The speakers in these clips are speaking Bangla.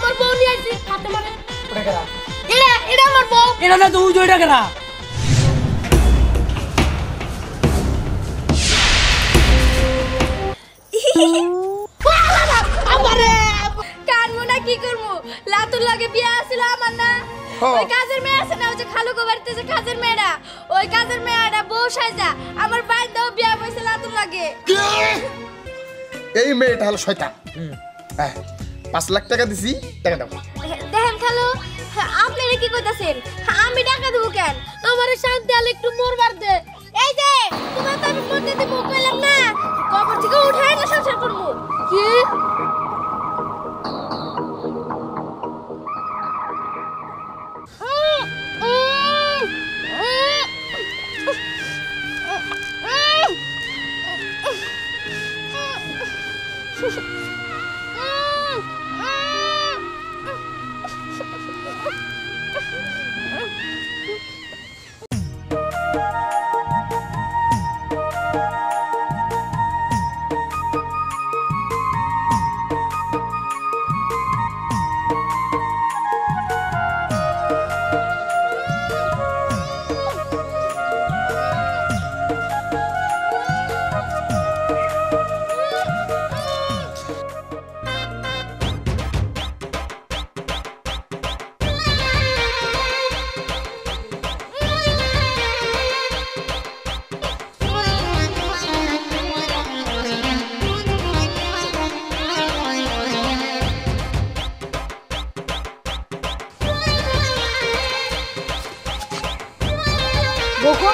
আমার বউ নিয়ে আইছি হাতে মারে ওটা কেরা এটা আমার বউ এটা না তুই ওইটা কেরা আমারে কানমু না কি করমু লাতুর লাগে বিয়া আছিল আমার না ওই কাজের মেয়ে আছে না ওই যে খালু গো বাড়িতে যে কাজের মেয়েরা ওই কাজের মেয়েটা বউ সাজা আমার বাইর দাও বিয়া হইছে লাতুর লাগে এই মেয়েটা হলো শয়তান হ্যাঁ 5 লাখ টাকা দিছি টাকা দাও দেখেন খালু আপনি কি কইতাছেন আমি টাকা দেব কেন আমারে শান্তি আলে একটু মরবার দে এই যে তোমার তো আমি মরতে দেব কইলাম না কবর থেকে উঠাই না সংসার করব কি বকো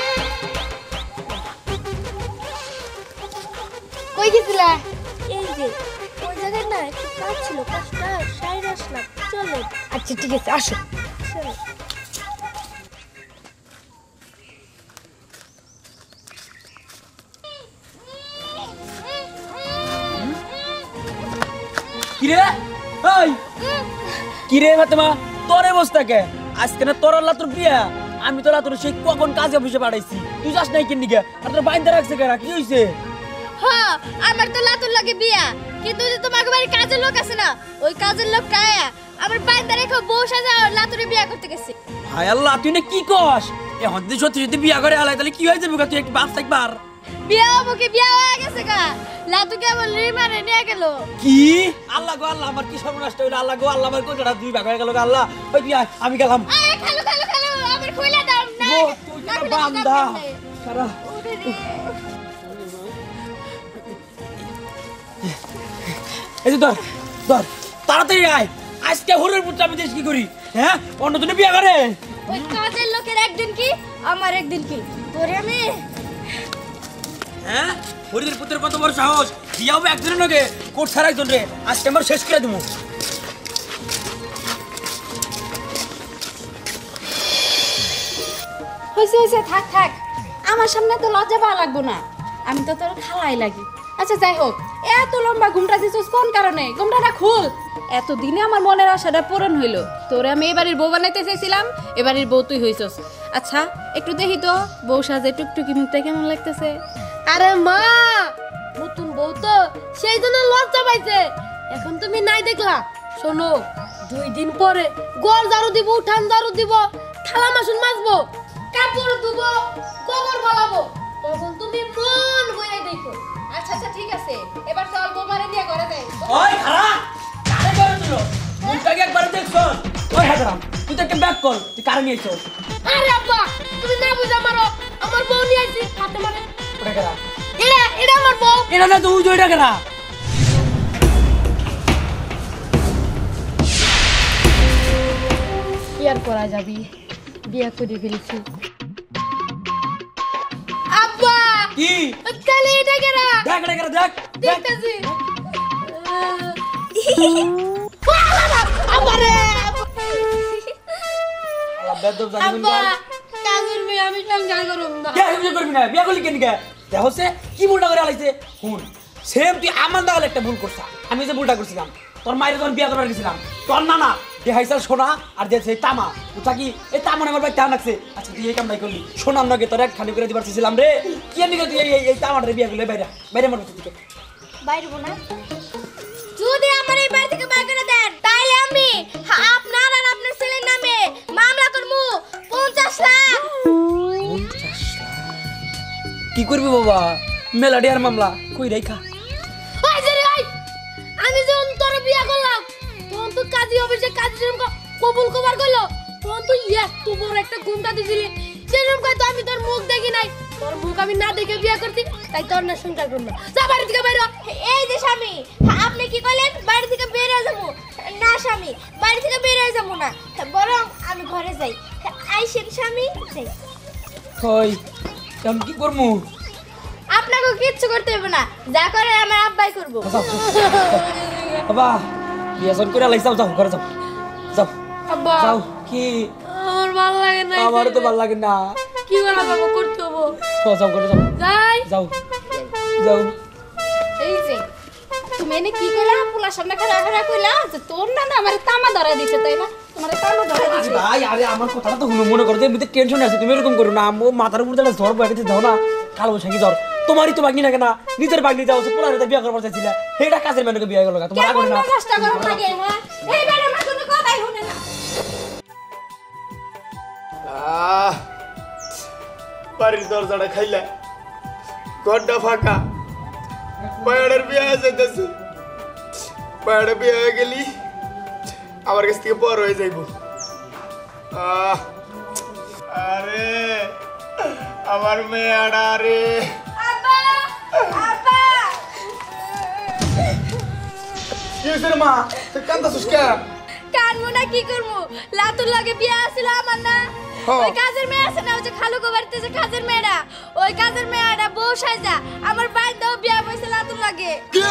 কই গেছিলা এই যে ওই জায়গায় না একটু কাজ ছিল কাজটা সাইরে আসলাম চলো আচ্ছা ঠিক আছে আসো কিরে এই কিরে ফাতেমা তোর অবস্থা কে আজকে না তোর লাতুর বিয়া আমি তো লাতুর সেই কখন কাজে অফিসে পাঠাইছি তুই যাস নাই কেন নিগা আর তোর বাইন্দা রাখছে কেরা কি হইছে হ্যাঁ আমার তো লাতুর লাগে বিয়া কিন্তু যে তোমার বাড়ির কাজের লোক আছে না ওই কাজের লোক কায়া আমার বাইন্দা রেখে বউ সাজা লাতুরে বিয়া করতে গেছে হায় আল্লাহ তুই না কি কস এখন যদি সত্যি সত্যি বিয়া করে আলাই তাহলে কি হয়ে যাবে তুই একটু বাপ থাকবার বিয়া মুখে বিয়া হয়ে গেছে গা লাতু কেবল রিমারে নিয়ে গেল কি আল্লাহ গো আল্লাহ আমার কি সর্বনাশ হইলো আল্লাহ গো আল্লাহ আমার কোটাটা দুই ভাগ হয়ে গেল আল্লাহ ওই বিয়া আমি গেলাম আরে খালু খালু খালু আমার কইলা দাও না ও তুই না বান্দা সারা এই যে ধর ধর তাড়াতাড়ি আয় আজকে হরের পুত্র আমি দেশ কি করি হ্যাঁ অন্য জন্য বিয়া করে ওই কাজের লোকের একদিন কি আমার একদিন কি তোরে আমি হ্যাঁ হরিদের পুত্রের কত বড় সাহস বিয়া হবে একজনের নগে কোট ছাড়া একজন রে আজকে আমার শেষ করে দেবো হইছে হইছে থাক থাক আমার সামনে তো লজ্জা পাওয়া লাগবো না আমি তো তোর খালাই লাগি আচ্ছা যাই হোক এত লম্বা ঘুমটা দিছিস কোন কারণে ঘুমটাটা খুল এতদিনে আমার মনের আশাটা পূরণ হইল তোরে আমি এবারের বউ বানাইতে চাইছিলাম এবারের বউ তুই হইছস আচ্ছা একটু দেখি তো বউ সাজে টুকটুকি মুখটা কেমন লাগতেছে আরে মা নতুন বউ তো সেই জন্য লজ্জা পাইছে এখন তুমি নাই দেখলা শোনো 2 দিন পরে গোল ঝাড়ু দিব উঠান ঝাড়ু দিব থালা বাসন মাজবো কাপড় ধুবো গোবর ফলাবো তখন তুমি মন বইয়ে দেখো আচ্ছা আচ্ছা ঠিক আছে এবার চল বোমারে নিয়ে ঘরে যাই ওই খারা কারে করে দিল মুখটাকে একবার দেখছ ওই হাজারাম তুই তো একটা ব্যাক কল তুই কারে নিয়েছো আরে আব্বা তুমি না বুঝা মারো আমার বউ নিয়ে আইছি হাতে মারে ওটা কেরা এটা আমার বউ এটা না তুই ওইটা কেরা কি আর করা যাবি বিয়া করে ফেলেছি আব্বা কি তাহলে এটা কেরা দেখ এটা কেরা দেখ দেখতেছি আমারে আল্লাহ বেদব জানি আব্বা কাজের মেয়ে আমি সংসার করব না কে হিমজে করবি না বিয়া করলি কেন কে দেখো সে কি ভুলটা করে আলাইছে হুন সেম তুই আমার দাওয়ালে একটা ভুল করছা আমি যে ভুলটা করছিলাম তোর মায়ের যখন বিয়া করার গেছিলাম তোর নানা দেহাইছাল সোনা আর দিয়েছে তামা ওটা কি এই তামা আমার ভাই টান লাগছে আচ্ছা তুই এই কামটাই করলি সোনার নগে তোর এক খালি করে দিবার চেয়েছিলাম রে কি এমনি তুই এই তামাটা বিয়া করলে বাইরে বাইরে মারবো তুই বাইরে না যদি আমার এই বাড়ি থেকে বাইরে করে দেন তাহলে আমি কি করবি বাবা মেলা ডিয়ার মামলা কই রেখা ওই যে রে ওই আমি যখন তোর বিয়া করলাম তখন তো কাজী অফিসে কাজী যেরকম কবুল কবার কইলো তখন তুই এত বড় একটা ঘুমটা দিছিলি সেরকম কই তো আমি তোর মুখ দেখি নাই তোর মুখ আমি না দেখে বিয়া করতি তাই তোর না সংসার করব না যা বাড়ি থেকে বাইরে হ। এই যে স্বামী আপনি কি কইলেন বাড়ি থেকে বের হয়ে যাবো না স্বামী বাড়ি থেকে বের হয়ে যাবো না বরং আমি ঘরে যাই আইসেন স্বামী যাই কই আমি কি করমু আপনাকে কিচ্ছু করতে হবে না যা করে আমার আব্বাই করবো বাবা বিয়াজন করে লাইছাও যাও ঘরে যাও যাও আব্বা যাও কি আমার ভালো লাগে না আমারও তো ভালো লাগে না কি করা বাবা করতে হবো যাও ঘরে যাও যাই যাও যাও এই যে তুমি এনে কি কইলা পোলার সামনে খাড়া কইলা যে তোর না না আমার তামা ধরা দিছে তাই না তোমার তামা ধরা দিছে ভাই আরে আমার কথাটা তো মনে করো যে এমনিতে টেনশন আছে তুমি এরকম করো না আমার মাথার উপর একটা ঝড় বয়ে দাও না কালো বৈশাখী ঝড় তোমারই তো বাগনি না কেনা নিজের বাগনি যাও পোলারে বিয়ে করবার চাইছিলে সেটা কাজের মেনুকে বিয়ে গেল তোমার আগে কেমন না মেজাজটা গরম লাগে হ্যাঁ এই বেটা আমার কোনো কথাই শুনে না বাড়ির দরজাটা খাইলা ঘরটা ফাঁকা পায়াড়ের বিয়ে হয়ে যাইতেছে পায়াড়ে বিয়ে হয়ে গেলি আমার কাছ থেকে পর হয়ে যাইব আরে আমার মেয়েটা রে কি হয়েছে রে মা তুই কান্দাছিস কে কানমু না কি করবো লাতুর লাগে বিয়া আছিল আমার না ওই কাজের মেয়ে আছে না ওই যে খালু গো বাড়িতে যে কাজের মেয়েরা ওই কাজের মেয়েরা বউ সাজা আমার বাইর দাও বিয়া বইছে লাতুর লাগে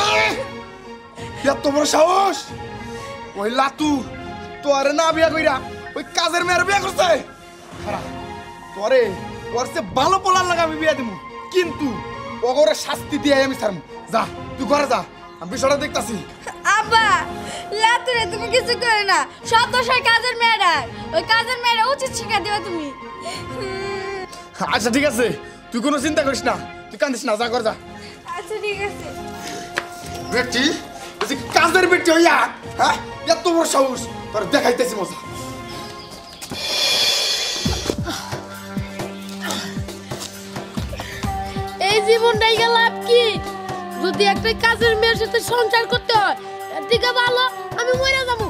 এত বড় সাহস ওই লাতু তোরে না বিয়া কইরা ওই কাজের মেয়ের বিয়া করছে খারাপ তোরে তোর সে ভালো পোলার লাগা আমি বিয়া দিমু কিন্তু ওগরে শাস্তি দিয়ে আমি ছাড়মু যা তুই ঘরে যা আমি বিষয়টা দেখতাছি আব্বা লাতুরে তুমি কিছু করে না সব দোষ হয় কাজের মেয়েরা ওই কাজের মেয়েরা উচিত শিক্ষা দিবা তুমি আচ্ছা ঠিক আছে তুই কোনো চিন্তা করিস না তুই কান্দিস না যা ঘরে যা আচ্ছা ঠিক আছে বেটি এই যে কাজের বেটি হইয়া হ্যাঁ এত বড় সাহস তোর দেখাইতেছি মজা এই জীবনটাই গেল কি যদি একটা কাজের মেয়ের সাথে সংসার করতে হয় এর থেকে ভালো আমি মরে যাবো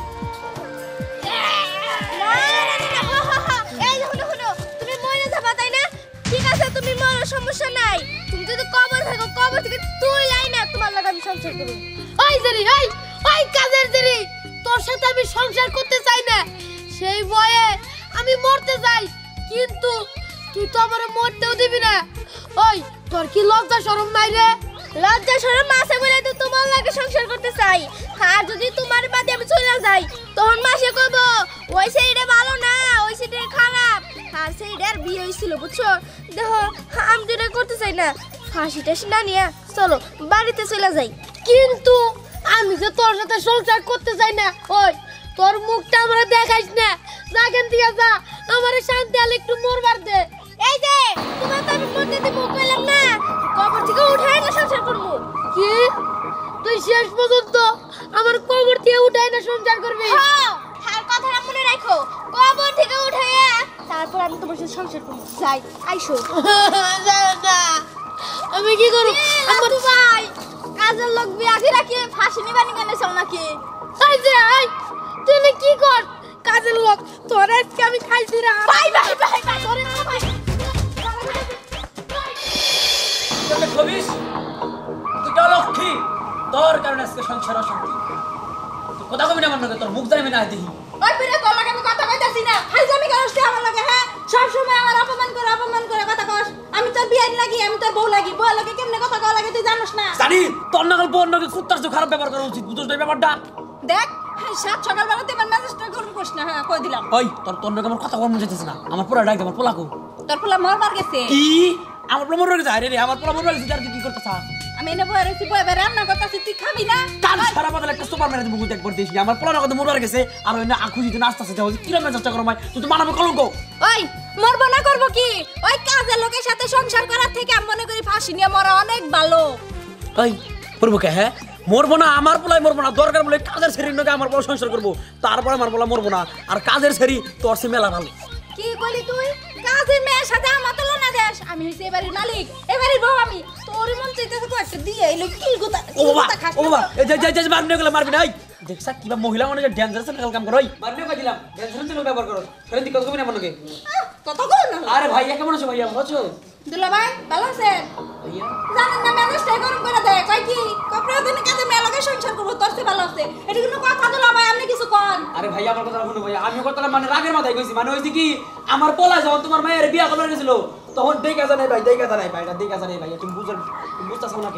এই যে হলো হলো তুমি মরে যাবা তাই না ঠিক আছে তুমি মরার সমস্যা নাই তুমি যদি কবর থাকো কবর থেকে তুই লাই না তোমার লাগা আমি সংসার করব ওই জেরি ওই কাজের জেরি তোর সাথে আমি সংসার করতে চাই না সেই ভয়ে আমি মরতে চাই কিন্তু তুই তো আমারে মরতেও দিবি না ওই তোর কি লজ্জা শরম নাই রে লজ্জা শরম মাসে বলে তো তোমার লাগে সংসার করতে চাই আর যদি তোমার বাদে আমি চলে যাই তখন মাসে কইব ওই সেইটা ভালো না ওই সেইটা খারাপ আর সেইটার বিয়ে হইছিল বুঝছো দেখো আমি তো এটা করতে চাই না ফাঁসিটা না নিয়ে চলো বাড়িতে চলে যাই কিন্তু আমি যে তোর সাথে সংসার করতে চাই না ওই তোর মুখটা আমরা দেখাইস না যাকেন থেকে যা আমারে শান্তি আলে একটু মরবার দে এই যে তোমার তো আমি মরতে দিব কইলাম না কবর থেকে উঠাই না সংসার করবো কি তুই শেষ পর্যন্ত আমার কবর থেকে উঠাই না সংসার করবি হ্যাঁ আর কথাটা মনে রাখো কবর থেকে উঠাইয়া তারপর আমি তোমার সাথে সংসার করবো যাই আইসো না আমি কি করব আমার ভাই কাজের লোক বিয়া কি রাখি ফাঁসি নিবানি কেন চল নাকি এই যে এই তুই না কি কর কাজের লোক তোর আজকে আমি খাইছি রে ভাই ভাই ভাই ভাই ধরে না ভাই তোকে ছবিস তুই তো লক্ষ্মী তোর কারণে আজকে সংসার অশান্তি তুই কথা কবি না আমার নাকি তোর মুখ জানি না দেখি ওই বিরে তোমাকে আমি কথা কইতাছি না ফাইজামি করছ তুই আমার লাগে হ্যাঁ সব সময় আমার অপমান করে কথা কস আমি তোর বিয়ার লাগি আমি তোর বউ লাগি বউ লাগে কেমনে কথা কওয়া লাগে তুই জানোস না জানি তোর নাগাল বোন নাকি কুত্তার চেয়ে খারাপ ব্যবহার করা উচিত বুঝছ না এই ব্যাপারটা দেখ সাত সকালবেলা তুই আমার মেজাজটা গরম করিস না হ্যাঁ কই দিলাম ওই তোর নাকি আমার কথা কম যেতেছে না আমার পুরা ডাক আমার পোলাকো তোর ফুলা মরবার গেছে কি আমার পোলা মরে গেছে আরে রে আমার পোলা মরে গেছে আর তুই কি করতেছ আমি এনে বয়ে রয়েছি বয়ে বেড়ে রান্না করতেছি তুই খাবি না কাল সারা বদলে একটা সুপার মেরে মুখ একবার দিস আমার পোলা নাকি মরে গেছে আর ওই না আখু দিতে নাস্তা সেটা হচ্ছে কিরকম চেষ্টা করো ভাই তুই তো মানাবে কলঙ্ক ওই মরবো না করবো কি ওই কাজের লোকের সাথে সংসার করার থেকে আমি মনে করি ফাঁসি নিয়ে মরা অনেক ভালো ওই করবো কে হ্যাঁ মরবো না আমার পোলাই মরবো না দরকার বলে কাজের ছেড়ি নাকি আমার পোলা সংসার করবো তারপরে আমার পোলা মরবো না আর কাজের ছেড়ি তোর সে মেলা ভালো কি কইলি তুই কাজের মেয়ের সাথে আমার তুলনা দেশ আমি হইছি এবারের মালিক এবারের বউ আমি তোর মন চাইতেছে তো একটা দিয়ে এলো কি গুতা ও বাবা এই যে মারনে গেলে মারবি নাই দেখছ কিবা মহিলা মানে ডেঞ্জারাস লেভেল কাম করই মারনে কই দিলাম ডেঞ্জারাস লেভেল ব্যবহার করো ফের দিক কত কবি না মনকে কত কই না আরে ভাইয়া কেমন আছো ভাইয়া ভালো আছো দুলা ভাই ভালো আছেন ভাইয়া জানেন না মেজাজটাই গরম করে দেয় কই কি কপড়া দিনে কাজে মেয়ে লগে সংসার করব তোরতে ভালো আছে এটা কোনো কথা দুলা ভাই আপনি কিছু কোন আরে ভাইয়া আমার কথা শুনো ভাইয়া আমি কথা মানে রাগের মাথায় কইছি মানে হইছে কি আমার পোলা যখন তোমার মায়ের বিয়া করবার গেছিল তখন দেখা জানাই ভাই দেখা জানাই ভাই এটা দেখা জানাই ভাইয়া তুমি বুঝতাছো না কে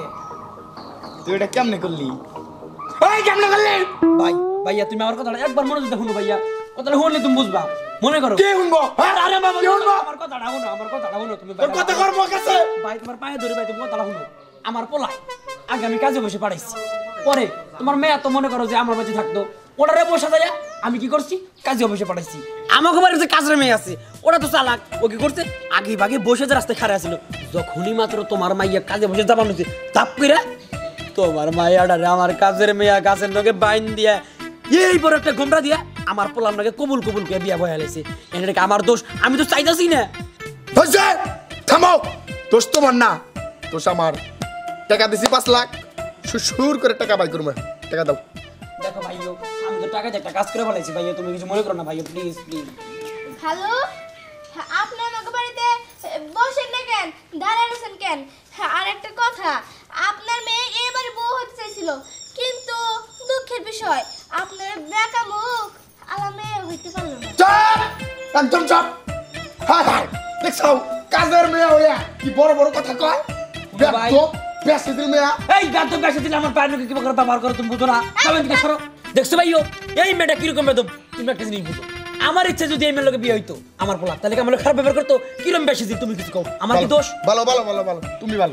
তুই এটা কেমনে করলি ওই কেমনে করলি ভাই ভাইয়া তুমি আমার কথাটা একবার মনোযোগ দিয়ে শুনো ভাইয়া কথাটা শুনলে তুমি বুঝবা মনে করো কে শুনবো আরে বাবা কি শুনবো আমার কথাটা শুনো তুমি তোর কথা করবো কাছে ভাই তোমার পায়ে ধরে ভাই তুমি কথাটা শুনো আমার পোলা আগে আমি কাজে বসে পাঠাইছি পরে তোমার মেয়ে তো মনে করো যে আমার বাড়িতে থাকতো ওটারে বসা যায় আমি কি করছি কাজে বসে পাঠাইছি আমাকে বাড়িতে যে কাজের মেয়ে আছে ওটা তো চালাক ও কি করছে আগে ভাগে বসে যে রাস্তায় খাড়া ছিল যখনই মাত্র তোমার মাইয়া কাজে বসে যাবানো হচ্ছে তাপ কইরা তোমার মাইয়াটারে আমার কাজের মেয়া গাছের নগে বাইন দিয়া এই বড় একটা গোমরা দিয়া আমার পোলার নগে কবুল কে বিয়া বয়া লাইছে এটা আমার দোষ আমি তো চাইতাছি না হইছে থামাও দোষ তোমার না দোষ আমার টাকা দিছি 5 লাখ সুর করে টাকা বাই করবো টাকা দাও দেখো ভাইও আমি তো টাকা একটা কাজ করে বলাইছি ভাইয়া তুমি কিছু মনে করো না ভাইয়া প্লিজ প্লিজ হ্যালো আপনি আমাকে বাড়িতে বসেন না কেন দাঁড়ায় আছেন কেন আর একটা কথা আপনার মেয়ে এবারে বউ হতে চাইছিল কিন্তু দুঃখের বিষয় আপনার বেকা মুখ আলামে হইতে পারলো না চুপ একদম চুপ হাই দেখছো কাজের মেয়ে হইয়া কি বড় বড় কথা কয় ভাই। তো বেশি দিল মেয়া এই গাত তো বেশি দিলে আমার পায়ের নকে কি করে ব্যবহার করো তুমি বুঝো না তবে দিকে সরো দেখছো ভাইও এই মেয়েটা কিরকম বেদব তুমি একটা জিনিস বুঝো আমার ইচ্ছা যদি এই মেয়ের লোকে বিয়ে হইতো আমার পোলা তাহলে কি আমার খারাপ ব্যবহার করতো কিরম বেশি দিল তুমি কিছু কও আমার কি দোষ ভালো ভালো ভালো ভালো তুমি ভালো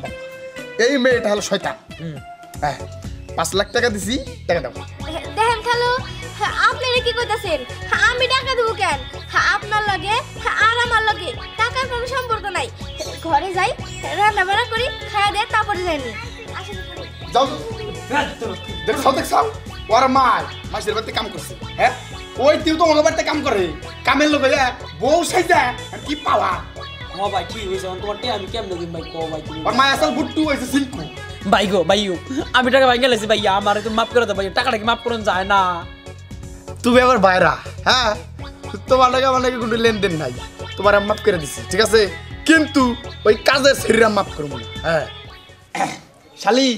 এই মেয়েটা হলো শয়তান হ্যাঁ 5 লাখ টাকা দিছি টাকা দাও দেখেন খালু আপনারা কি কইতাছেন আমি টাকা দেবো কেন আপনার লগে আর আমার লগে টাকার কোনো সম্পর্ক নাই ঘরে যাই রান্না বান্না করি খাওয়া দিয়ে তারপরে যাইনি আসেন খালু। যাও দেখছো ওর মাসের বাড়িতে কাম করছে হ্যাঁ ওই তুই তো আমার বাড়িতে কাম করে কামের লোক বউ সাইজা কি পাওয়া ও ভাই কি হইছে তোমার তে আমি কেমনে দিন ভাই কও ভাই তুমি ওর মা আসল বুট্টু হইছে সিল্কু ভাই গো ভাইও আমি টাকা ভাই গেলেছি ভাইয়া আমার একটু মাফ করে দাও ভাই টাকাটা কি মাফ করুন যায় না তুমি আবার বাইরা হ্যাঁ তোমার লাগে আমার লাগে কোনো লেনদেন নাই তোমার আমি মাফ করে দিছি ঠিক আছে কিন্তু ওই কাজের শরীরে মাফ করবো না হ্যাঁ শালি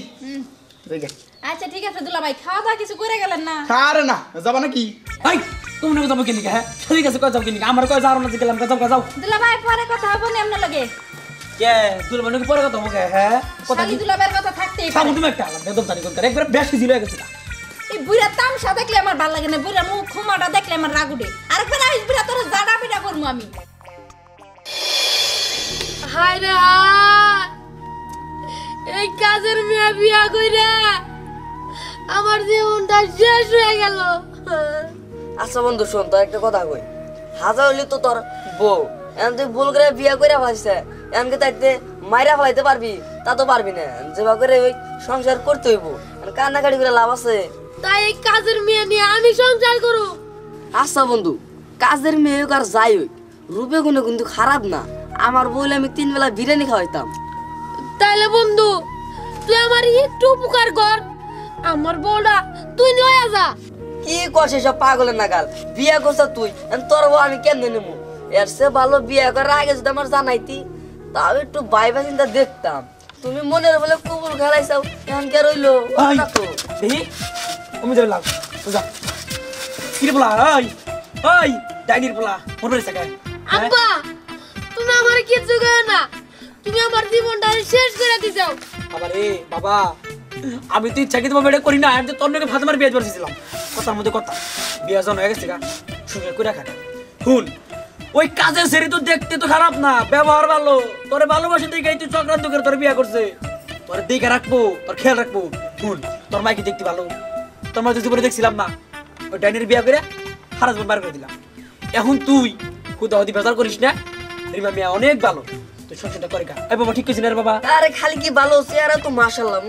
আচ্ছা ঠিক আছে দুলা ভাই খাওয়া দাওয়া কিছু করে গেলেন না আরে না যাবা নাকি ভাই তুমি না যাবো কিনি হ্যাঁ ঠিক আছে কই যাও কিনি আমার কই যাও না গেলাম কই যাও দুলা ভাই পরে কথা হবে না আপনার লগে কে তুই মানে পরে কথা হবে হ্যাঁ কথা শালি দুলা ভাইয়ের কথা থাকতেই পারে। সামনে তুমি একটা আলাদা বেদম জানি কোন একবার বেশি দিল হয়ে গেছে এই বুড়া তামসা দেখলে আমার ভালো লাগে না বুড়া মুখ খুমাটা দেখলে আমার রাগ উঠে আরেকবার আইস বুড়া তোর জাডা পিটা করবো আমি হায় রে হায় এই কাজের মেয়ে বিয়া কইরা আমার জীবনটা শেষ হয়ে গেল আচ্ছা বন্ধু শোন তোর একটা কথা কই হাজার হইলে তো তোর বউ এখন তুই ভুল করে বিয়ে করে ভাসছে এমনকি তাইতে মাইরা ফেলাইতে পারবি তা তো পারবি না যেভাবে করে ওই সংসার করতে হইব কান্নাকাটি করে লাভ আছে তাই এই কাজের মেয়ে নিয়ে আমি সংসার করু আচ্ছা বন্ধু কাজের মেয়ে হোক আর যাই হোক রূপে গুলো কিন্তু খারাপ না আমার বউলে আমি 3 বেলা বিরিয়ানি খাওয়াইতাম তাইলে বন্ধু তুই আমার একটু উপকার কর আমার বউটা তুই নিয়ে যা কি করছে সব পাগলের নাগাল বিয়ে করছ তুই তোর বউ আমি কেমনে নেবো এর সে ভালো বিয়ে করার আগে যদি আমার জানাইতি তাও একটু বাইবা চিন্তা দেখতাম তুমি মনের বলে কুকুর খেলাইছাও এখন কে রইলো না তো দেখি তুমি যাবে লাগ যা কি রে বলা ওই ওই ডাইনির বলা মন পড়েছে কে আব্বা তুমি আমার কিছু কর না তুমি আমার জীবনটা শেষ করে দিছাও আরে বাবা আমি তো ইচ্ছা কিন্তু এটা করি না আমি তো তোর নাকি ফাতে মার বিয়ে করছিলাম কথার মধ্যে কথা বিয়ে জন হয়ে গেছে গা সুযোগ করে রাখা শুন ওই কাজের সেরি তো দেখতে তো খারাপ না ব্যবহার ভালো তোরে ভালোবাসে দেখে তুই চক্রান্ত করে তোর বিয়ে করছে তোর দেখে রাখবো তোর খেয়াল রাখবো শুন তোর মাইকে দেখতে ভালো তোর মা জীবনে দেখছিলাম না ওই ডাইনের বিয়ে করে হারাজ বার করে দিলাম এখন তুই খুদাহদি বেজার করিস না রিমা মিয়া অনেক ভালো তুই সংসারটা করে গা এই বাবা ঠিক কইছিস না রে বাবা আরে খালি কি ভালো চেহারা তো মাশাআল্লাহ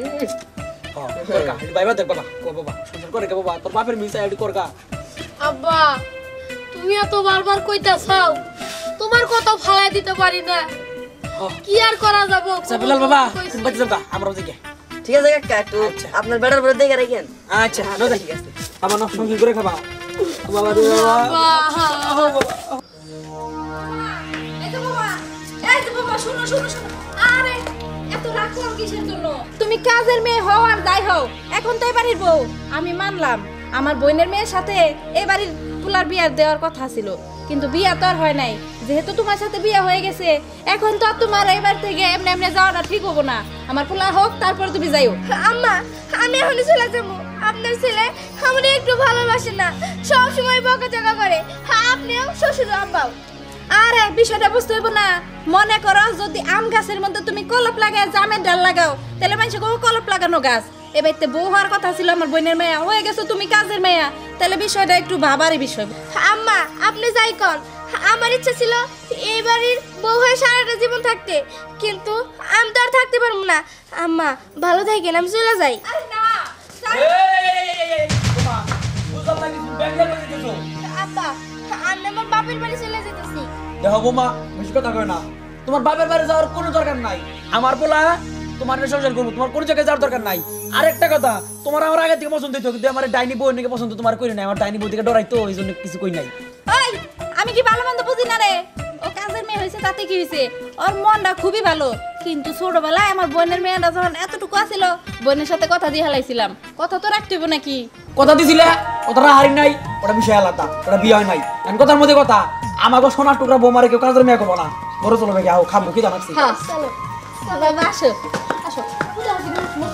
বাইবা দেখ বাবা ও বাবা সংসার করে গা বাবা তোর বাপের মিস আইডি কর গা আব্বা তুমি এত বারবার কইতাছাও তোমার কথা ফালাই দিতে পারি না কি আর করা যাব আচ্ছা বিলাল বাবা তুমি বাড়ি যাও আমরাও যাই ঠিক আছে কাকা একটু আপনার বেটার উপরে দেখে রাখেন আচ্ছা নো যাই ঠিক আছে আমার নষ্ট সঙ্গী করে খাবা বাবা রে বাবা এই তো বাবা শোনো শোনো শোনো আরে এত রাগ করো কিসের জন্য তুমি কাজের মেয়ে হও আর যাই হও এখন তো এই বাড়ির বউ আমি মানলাম আমার বোনের মেয়ের সাথে এই বাড়ির পুলার বিয়া দেওয়ার কথা ছিল কিন্তু বিয়া তো আর হয় নাই যেহেতু তোমার সাথে বিয়া হয়ে গেছে এখন তো আর তোমার এইবার থেকে এমনি এমনি যাওয়াটা ঠিক হবো না আমার পোলা হোক তারপর তুমি যাইও আম্মা আমি এখনই চলে যাবো আপনার ছেলে আমার একটু ভালোবাসে না সব সময় বকাঝকা করে আপনিও শ্বশুর আব্বাও আরে বিষয়টা বুঝতে হইব না মনে করো যদি আম গাছের মধ্যে তুমি কলপ লাগায় জামের ডাল লাগাও তাহলে মানুষ কলপ লাগানো গাছ এবারে বউ হওয়ার কথা ছিল আমার বোনের মেয়া হয়ে গেছো তুমি কাজের মেয়া তাহলে বিষয়টা একটু ভাবারই বিষয় আম্মা আপনি যাই কর আমার ইচ্ছা ছিল এই বাড়ির বউ হয়ে সারাটা জীবন থাকতে কিন্তু আমি তো আর থাকতে পারবো না আম্মা ভালো থাকেন আমি চলে যাই বাবা বুঝলাম না কিছু ব্যাংকে লয়ে গেছো আব্বা আমি আমার বাপের বাড়ি চলে যেতেছি দেখো বোমা বেশি কথা কয় না তোমার বাপের বাড়ি যাওয়ার কোনো দরকার নাই আমার পোলা তোমার সংসার করবো তোমার কোনো জায়গায় যাওয়ার দরকার নাই আরেকটা কথা তোমার আমার আগে থেকে পছন্দ হইতো কিন্তু আমার ডাইনি বউ নাকি পছন্দ তোমার করি নাই আমার ডাইনি বউ থেকে ডরাইতো এই জন্য কিছু কই নাই ওই আমি কি ভালো মন্দ বুঝি না রে ও কাজের মেয়ে হয়েছে তাতে কি হয়েছে ওর মনটা খুবই ভালো কিন্তু ছোটবেলায় আমার বোনের মেয়েটা যখন এতটুকু আছিল বোনের সাথে কথা দিয়ে হালাইছিলাম কথা তো রাখতে হইব নাকি কথা দিছিলে কথাটা হারি নাই ওটা বিষয় আলাদা ওটা বিয়ে হয় নাই এখন কথার মধ্যে কথা আমাকে সোনার টুকরা বৌমারে কেউ কাজের মেয়ে করবো না বড় চলো ভাই খাবো কি জানাচ্ছি হ্যাঁ চলো বাবা আসো আসো